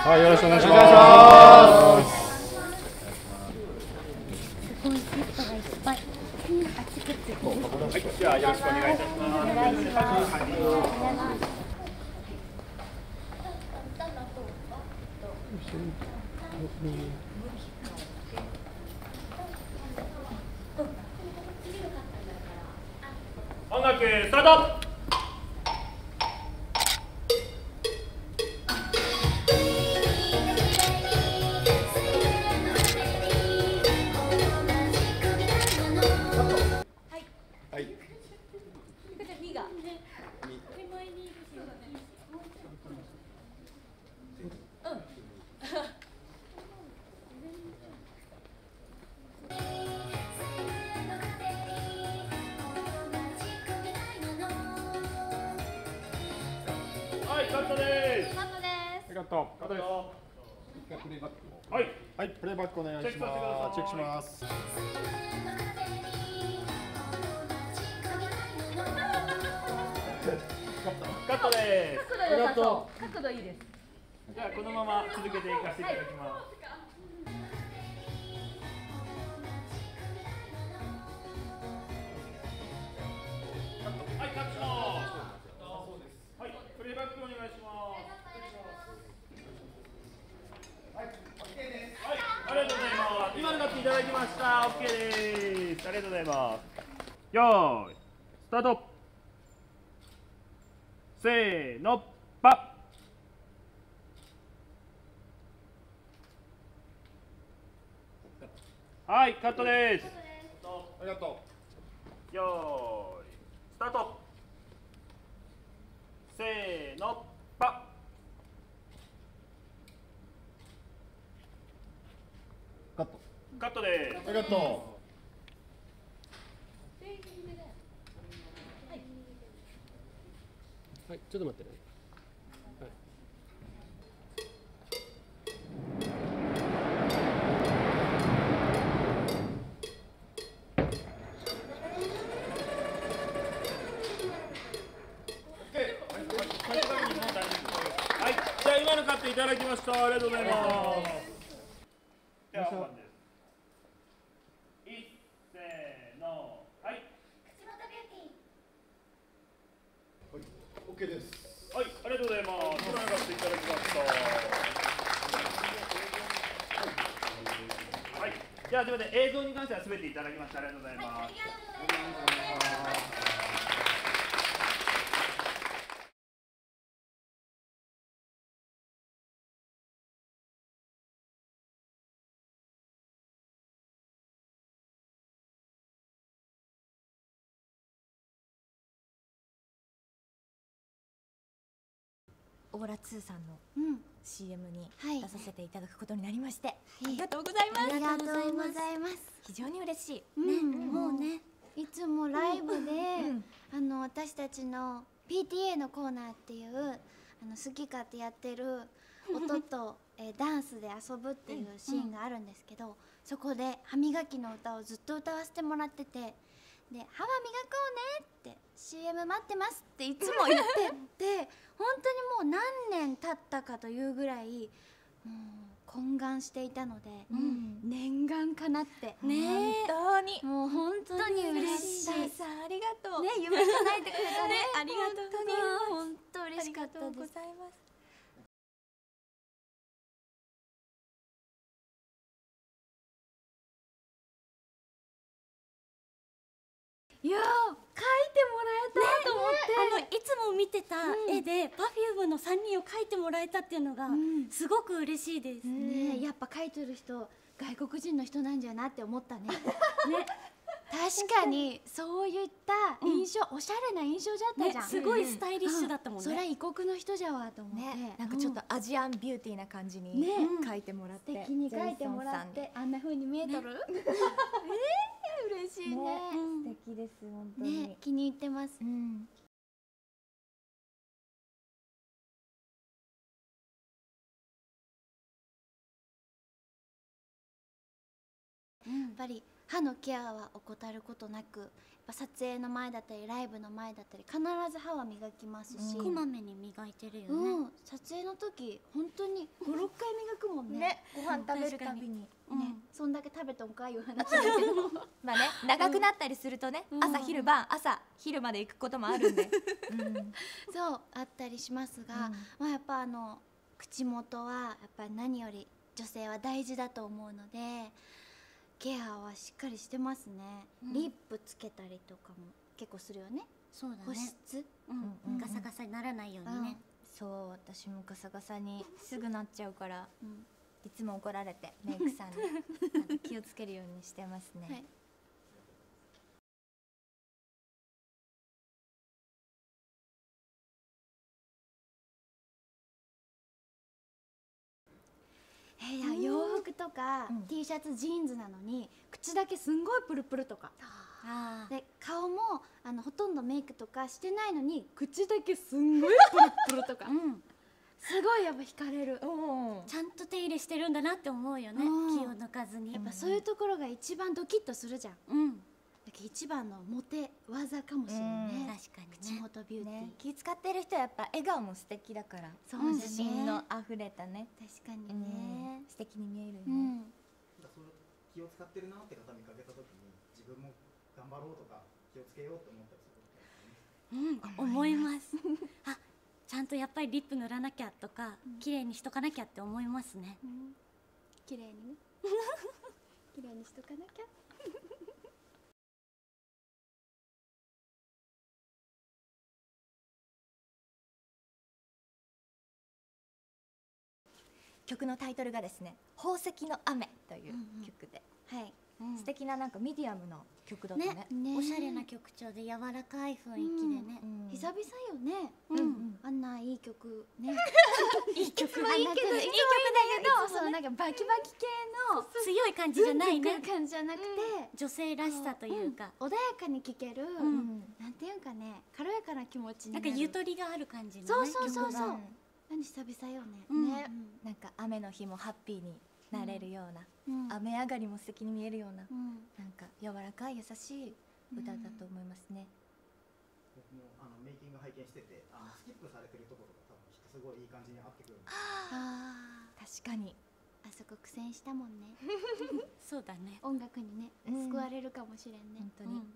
はい、よろしくお願いします。 すごいセットがいっぱい。あっちこっち。 はい、じゃあよろしくお願いいたします。 お願いします。 音楽スタート。 はい。 はい、カットです。 カットです。 ありがとう。カットです。一回プレイバックを。 はい。 はい、プレイバックお願いします。チェックします。 カットです。 角度良さそう。角度いいです。 じゃあこのまま続けていかせていただきます。はい、カット。はい、プレイバックお願いします。はい、OK です。はい、ありがとうございます。今のカットいただきました。OK です。ありがとうございます。よーい、スタート。せーの、パッ。はい、カットです。 ありがとよーい、スタート。せーの、パう。カット。 ッ。カットです。 ありがとはい、ちょっと待ってね。はい。 はい、じゃあ今のカットいただきました。ありがとうございます。では本番です。いっせーの、はい。 う。OK です。 はい、ありがとうございます。今のカットいただきました。はい、じゃあすみません、映像に関してはすべていただきました。ありがとうございます。 オーラ2さんの CM にはい出させていただくことになりまして、ありがとうございます。 ありがとうございます。 非常に嬉しい。 もうね、いつもライブで、私たちの PTA のコーナーっていう好き勝手やってる音と、ダンスで遊ぶっていうシーンがあるんですけど、そこで歯磨きの歌をずっと歌わせてもらってて、で歯は磨こうねって CM 待ってますっていつも言ってて本当にもう何年経ったかというぐらいもう懇願していたので、念願かなって本当にもう本当に嬉しい。 さんありがとう。 ね、夢叶えてくれたね。 ありがとうございます。 本当嬉しかったありがとうです。 ございます。 いやー、描いてもらえたと思って、 いつも見てた絵で Perfume の3人を描いてもらえたっていうのがすごく嬉しいです。 ね、やっぱ描いてる人外国人の人なんじゃなって思ったね。ね、確かにそういった印象、おしゃれな印象だったじゃん。 すごいスタイリッシュだったもんね。 そりゃ異国の人じゃわと思って、 なんかちょっとアジアンビューティーな感じに書いてもらって、 素敵に描いてもらってあんな風に見えとる。嬉しいね。 素敵です本当に。 ね、気に入ってます。 っぱり歯のケアは怠ることなく、やっぱ撮影の前だったりライブの前だったり必ず歯は磨きますし、 こまめに磨いてるよね。 撮影の時本当に5、6回磨くもんね。 ね、ご飯食べるたびに。 そんだけ食べとんかいう話だけどまあね、長くなったりするとね、朝昼晩、朝昼まで行くこともあるんで。 そうあったりしますが、まあやっぱ口元はやっぱり何より女性は大事だと思うので、ケアはしっかりしてますね。リップつけたりとかも結構するよね。 そうだね。 保湿、 ガサガサにならないようにね。 そう、私もガサガサにすぐなっちゃうから、いつも怒られてメイクさんに気をつけるようにしてますね。 はい。いや洋服とか、T シャツジーンズなのに口だけすんごいプルプルとかで、顔もほとんどメイクとかしてないのに口だけすんごいプルプルとか、すごいやっぱ惹かれる。 ちゃんと手入れしてるんだなって思うよね。気を抜かずに。 やっぱそういうところが一番ドキッとするじゃん。だけど一番のモテ技かもしれないね。 確かにね。 口元ビューティー。 気使ってる人はやっぱ笑顔も素敵だから、 そうだね。 自信のあふれたね、 確かにね。 素敵に見えるね。 そう気を使ってるなって方見かけた時に自分も頑張ろうとか気をつけようって思ったりすることですね。 思います。あ、ちゃんとやっぱりリップ塗らなきゃとか、綺麗にしとかなきゃって思いますね。 綺麗にね。綺麗にしとかなきゃ。 曲のタイトルがですね、宝石の雨という曲で、素敵ななんかミディアムの曲だったね。 おしゃれな曲調で柔らかい雰囲気でね。 久々よね。あんないい曲ね。 いい曲。 いい曲だけど、そうなんかバキバキ系の強い感じじゃないね。 感じじゃなくて、 女性らしさというか、 穏やかに聴ける、なんていうかね、軽やかな気持ちになる。 なんかゆとりがある感じのね。 そうそうそう。何久々よね。 ね、なんか雨の日もハッピーになれるような、雨上がりも素敵に見えるような、なんか柔らかい優しい歌だと思いますね。 僕もメイキング拝見してて、スキップされてるところが多分すごいいい感じに合ってくるんで。 確かに。 あそこ苦戦したもんね。 そうだね。 音楽にね、救われるかもしれんね。 本当に。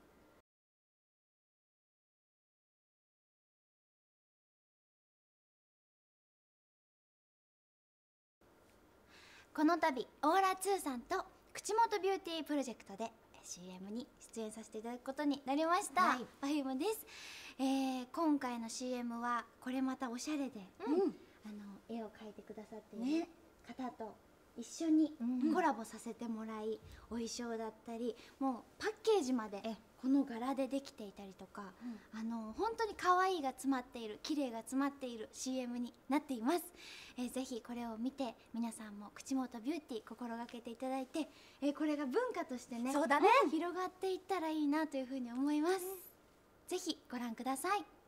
この度オーラ2さんと口元ビューティープロジェクトで CM に出演させていただくことになりました。Perfume です。今回の CM はこれまたおしゃれで、絵を描いてくださっている方と一緒にコラボさせてもらい、お衣装だったりもうパッケージまでこの柄でできていたりとか、本当に可愛いが詰まっている、綺麗が詰まっている CM になっています。ぜひこれを見て皆さんも口元ビューティー心がけていただいて、これが文化としてね、 そうだね、 広がっていったらいいなというふうに思います。ぜひご覧ください。